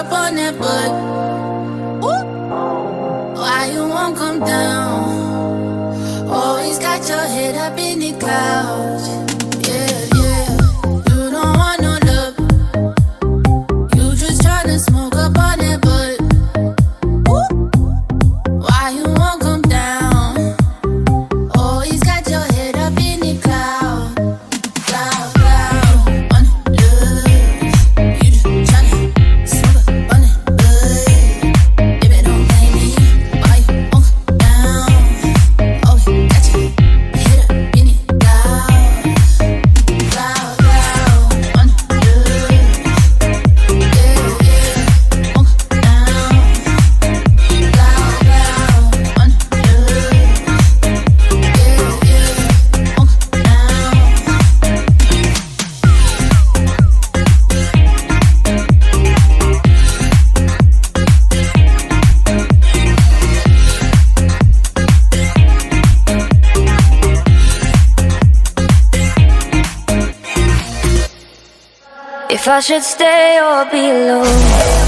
up on that butt. Why you won't come down? Always got your head up in the clouds. Yeah, yeah. You don't want no love. You just tryna smoke up on that butt. Why you won't come down? Always got your head up in the cloud. Cloud, cloud. On love. You just tryna smoke up on that butt. Baby, don't blame me. Why you won't come down? Always got your head up in the cloud. Cloud, cloud. On love. Yeah, yeah. Won't come down. Cloud, cloud. On love. If I should stay or be alone,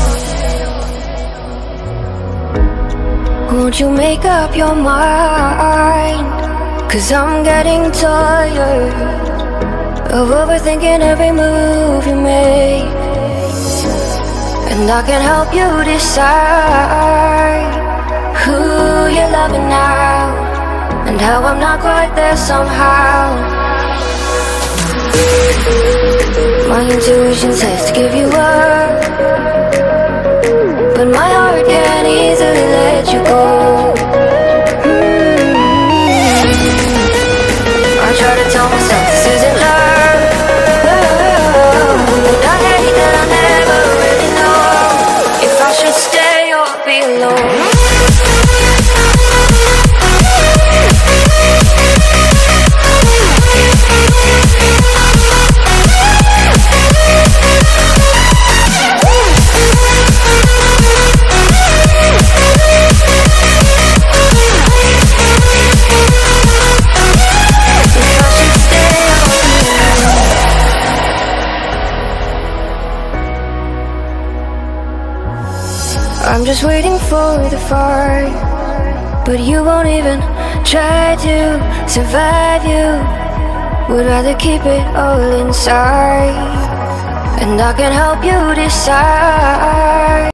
won't you make up your mind? 'Cause I'm getting tired of overthinking every move you make, and I can help you decide who you're loving now, and how I'm not quite there somehow. My intuition says to give you up, but my heart can't easily let you go. I try to tell myself this isn't love, but I hate that I never really know if I should stay or be alone. I'm just waiting for the fight, but you won't even try to survive. You would rather keep it all inside, and I can help you decide.